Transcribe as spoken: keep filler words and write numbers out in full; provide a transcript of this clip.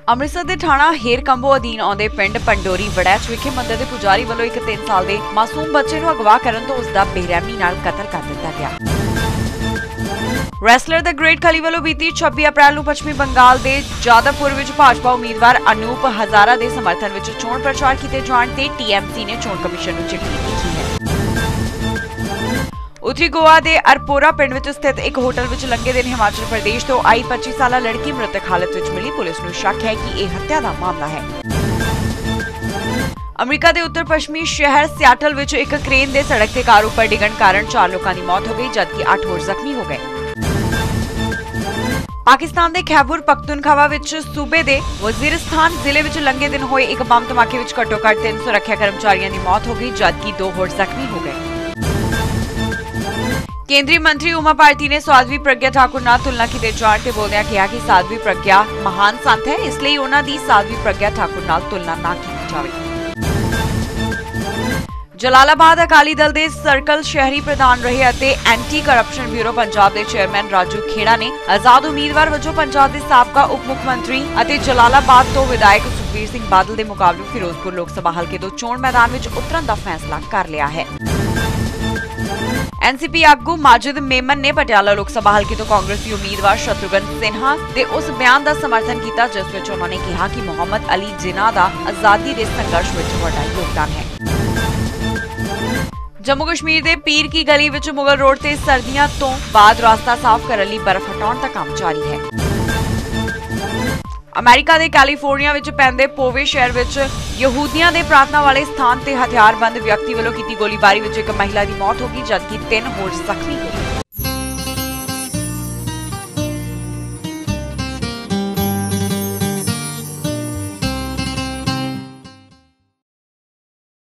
ਅੰਮ੍ਰਿਤਸਰ ਦੇ ਥਾਣਾ ਹੇਰ ਕੰਬੋ ਅਧੀਨ ਆਉਂਦੇ ਪਿੰਡ ਪੰਡੋਰੀ ਵੜੈਚ ਵਿਖੇ ਮੰਦਰ ਦੇ ਪੁਜਾਰੀ ਵੱਲੋਂ ਇੱਕ ਤਿੰਨ ਸਾਲ ਦੇ ਮਾਸੂਮ ਬੱਚੇ ਨੂੰ ਅਗਵਾ ਕਰਨ ਤੋਂ ਉਸ ਦਾ ਬੇਰਹਿਮੀ ਨਾਲ ਕਤਲ ਕਰ ਦਿੱਤਾ ਗਿਆ। ਰੈਸਲਰ ਦਾ ਗ੍ਰੇਟ ਖਲੀ ਵੱਲੋਂ ਬੀਤੀ ਛੱਬੀ ਅਪ੍ਰੈਲ ਨੂੰ ਪੱਛਮੀ ਬੰਗਾਲ ਦੇ ਜਾਦਵਪੁਰ ਵਿੱਚ ਭਾਜਪਾ ਉਮੀਦਵਾਰ ਅਨੂਪ ਹਜ਼ਾਰਾ ਦੇ ਸਮਰਥਨ ਵਿੱਚ ਚੋਣ ਪ੍ਰਚਾਰ ਕੀਤੇ ਜਾਣ ਤੇ ਟੀਐਮਸੀ ਨੇ ਚੋਣ ਕਮਿਸ਼ਨ ਨੂੰ ਚਿੱਠੀ ਲਿਖੀ ਹੈ। ਉੱਤਰੀ ਗੋਆ ਦੇ ਅਰਪੋਰਾ ਪਿੰਡ ਵਿੱਚ ਸਥਿਤ ਇੱਕ ਹੋਟਲ ਵਿੱਚ ਲੰਘੇ ਦਿਨ ਹਿਮਾਚਲ ਪ੍ਰਦੇਸ਼ ਤੋਂ ਆਈ ਪੱਚੀ ਸਾਲਾ ਲੜਕੀ ਮ੍ਰਿਤਕ ਹਾਲਤ ਵਿੱਚ ਮਿਲੀ। ਪੁਲਿਸ ਨੂੰ ਸ਼ੱਕ ਹੈ ਕਿ ਇਹ ਹੱਤਿਆ ਦਾ ਮਾਮਲਾ ਹੈ। ਅਮਰੀਕਾ ਦੇ ਉੱਤਰ ਪੱਛਮੀ ਸ਼ਹਿਰ ਸਿਆਟਲ ਵਿੱਚ ਇੱਕ ਕ੍ਰੇਨ ਦੇ ਸੜਕ ਤੇ ਕਾਰ ਉੱਪਰ ਡਿੱਗਣ ਕਾਰਨ ਚਾਰ ਲੋਕਾਂ ਦੀ ਮੌਤ ਹੋ ਗਈ ਜਦਕਿ ਅੱਠ ਹੋਰ ਜ਼ਖਮੀ ਹੋ ਗਏ। ਪਾਕਿਸਤਾਨ ਦੇ ਖੈਬਰ ਪਖਤੂਨਖਵਾ ਵਿੱਚ ਸੂਬੇ ਦੇ ਵਜ਼ੀਰਿਸਤਾਨ ਜ਼ਿਲ੍ਹੇ ਵਿੱਚ ਲੰਘੇ ਦਿਨ ਹੋਏ ਇੱਕ ਬੰਬ ਧਮਾਕੇ ਵਿੱਚ ਘੱਟੋ-ਘੱਟ ਤਿੰਨ ਸੁਰੱਖਿਆ ਕਰਮਚਾਰੀਆਂ ਦੀ ਮੌਤ ਹੋ ਗਈ ਜਦਕਿ ਦੋ ਹੋਰ ਜ਼ਖਮੀ ਹੋ ਗਏ। ਕੇਂਦਰੀ ਮੰਤਰੀ ਉਮਾ ਭਾਰਤੀ ਨੇ ਸਾਧਵੀ ਪ੍ਰਗਿਆ ਠਾਕੁਰ ਨਾਲ ਤੁਲਨਾ ਕੀਤੇ ਜਾਣ ਤੇ ਬੋਲਦਿਆਂ ਕਿਹਾ ਕਿ ਸਾਧਵੀ ਪ੍ਰਗਿਆ ਮਹਾਨ ਸੰਤ ਹੈ, ਇਸ ਲਈ ਉਹਨਾਂ ਦੀ ਸਾਧਵੀ ਪ੍ਰਗਿਆ ਠਾਕੁਰ ਨਾਲ ਤੁਲਨਾ ਨਾ ਕੀਤੀ ਜਾਵੇ। ਜਲਾਲਾਬਾਦ ਅਕਾਲੀ ਦਲ ਦੇ ਸਰਕਲ ਸ਼ਹਿਰੀ ਪ੍ਰਧਾਨ ਰਹੇ ਅਤੇ ਐਂਟੀ ਕਰਪਸ਼ਨ ਬਿਊਰੋ ਪੰਜਾਬ ਦੇ ਚੇਅਰਮੈਨ ਰਾਜੂ ਖੇੜਾ ਨੇ ਆਜ਼ਾਦ ਉਮੀਦਵਾਰ ਵਜੋਂ ਪੰਜਾਬ ਦੇ ਸਾਬਕਾ ਉਪ ਮੁੱਖ ਮੰਤਰੀ ਅਤੇ ਜਲਾਲਾਬਾਦ ਤੋਂ ਵਿਧਾਇਕ ਸੁਖਬੀਰ ਸਿੰਘ ਬਾਦਲ ਦੇ ਮੁਕਾਬਲੇ ਫਿਰੋਜ਼ਪੁਰ ਲੋਕ ਸਭਾ ਹਲਕੇ ਤੋਂ ਚੋਣ ਮੈਦਾਨ ਵਿੱਚ ਉਤਰਨ ਦਾ ਫੈਸਲਾ ਕਰ ਲਿਆ ਹੈ। ਐਨਸੀਪੀ ਆਗੂ ਮਾਜਿਦ ਮੇਮਨ ਨੇ ਪਟਿਆਲਾ ਲੋਕ ਸਭਾ ਹਲਕੇ ਤੋਂ ਕਾਂਗਰਸੀ ਉਮੀਦਵਾਰ ਸ਼ਤਰੁਘਨ ਸਿਨਹਾ ਦੇ ਉਸ ਬਿਆਨ ਦਾ ਸਮਰਥਨ ਕੀਤਾ ਜਿਸ ਵਿੱਚ ਉਹਨਾਂ ਨੇ ਕਿਹਾ ਕਿ ਮੁਹੰਮਦ ਅਲੀ ਜਿਨਾਹ ਦਾ ਆਜ਼ਾਦੀ ਦੇ ਸੰਘਰਸ਼ ਵਿੱਚ ਵੱਡਾ ਯੋਗਦਾਨ ਹੈ। ਜੰਮੂ ਕਸ਼ਮੀਰ ਦੇ ਪੀਰ ਕੀ ਗਲੀ ਵਿੱਚ ਮੁਗਲ ਰੋਡ ਤੇ ਸਰਦੀਆਂ ਤੋਂ ਬਾਅਦ ਰਸਤਾ ਸਾਫ਼ ਕਰਨ ਲਈ ਬਰਫ਼ ਹਟਾਉਣ ਦਾ ਕੰਮ ਜਾਰੀ ਹੈ। ਅਮਰੀਕਾ ਦੇ ਕੈਲੀਫੋਰਨੀਆ ਵਿੱਚ ਪੈਂਦੇ ਪੋਵੇ ਸ਼ਹਿਰ ਵਿੱਚ ਯਹੂਦੀਆਂ ਦੇ ਪ੍ਰਾਰਥਨਾ ਵਾਲੇ ਸਥਾਨ ਤੇ ਹਥਿਆਰਬੰਦ ਵਿਅਕਤੀ ਵੱਲੋਂ ਕੀਤੀ ਗੋਲੀਬਾਰੀ ਵਿੱਚ ਇੱਕ ਮਹਿਲਾ ਦੀ ਮੌਤ ਹੋ ਗਈ ਜਦਕਿ ਤਿੰਨ ਹੋਰ ਜ਼ਖਮੀ ਹੋ ਗਏ।